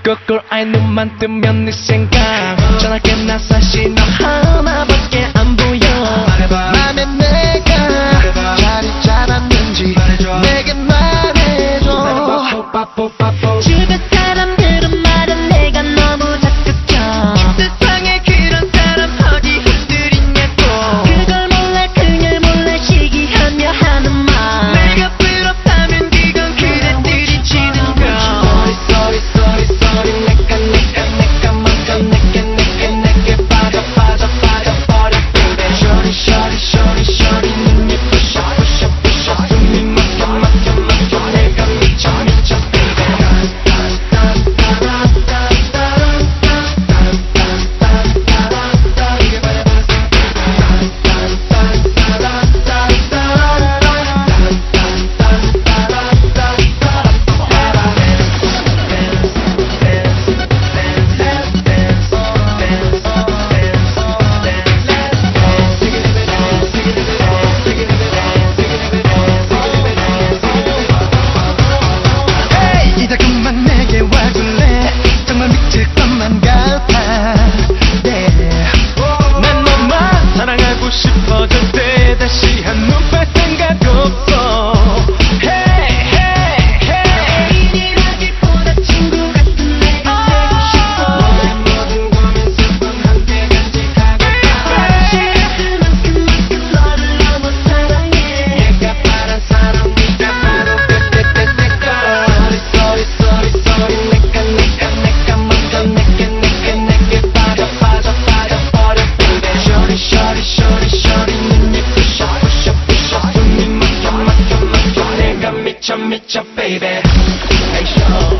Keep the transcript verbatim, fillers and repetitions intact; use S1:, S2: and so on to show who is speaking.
S1: 거꾸로 아예 눈만 뜨면 네 생각 전화기 나 사실 너 하나밖에 안 보여.
S2: 맘에 내가 자리 잡았는지 내게 말해줘.
S3: 주변 사람들은 말은 내가 너무 적극적.
S1: 세상에 그런 사람 어디 흔들리냐고.
S3: 그걸 몰라 그녀 몰라 시기하며 하는 말.
S1: 내가 부럽다면 그건 그대 들이치는 거. Sorry sorry sorry sorry 내가 내가 내가 먼저 내게 내게 내게 빠져 빠져 빠져 버려 baby. Shorty shorty shorty shorty 눈이 부셔 부셔 부셔 숨이 막혀 막혀 막혀 내가 미쳐 미쳐 baby.
S2: 이제 그만 내게 와줄래. 정말 미칠 것만 같아. yeah.
S1: 난 너만 사랑하고 싶어질 때 다시 한 눈발 생각 없어. Hey hey hey
S3: 애인이라기보다 친구 같은 내가 되고 싶어.
S1: 너의 모든 고민 슬픔 함께 간직하고
S3: 그만큼 만큼 너를 너무 사랑해.
S1: 내가 바란 사람 네가 바로 그때그때거. Sorry sorry sorry sorry 내가 내가 내가 먼저 내게 내게 내게 빠져 빠져 빠져 버려 baby. Shorty shorty shorty shorty 눈이 부셔 부셔 부셔 숨이 막혀 막혀 막혀 내가 미쳐 미쳐 baby. Hey show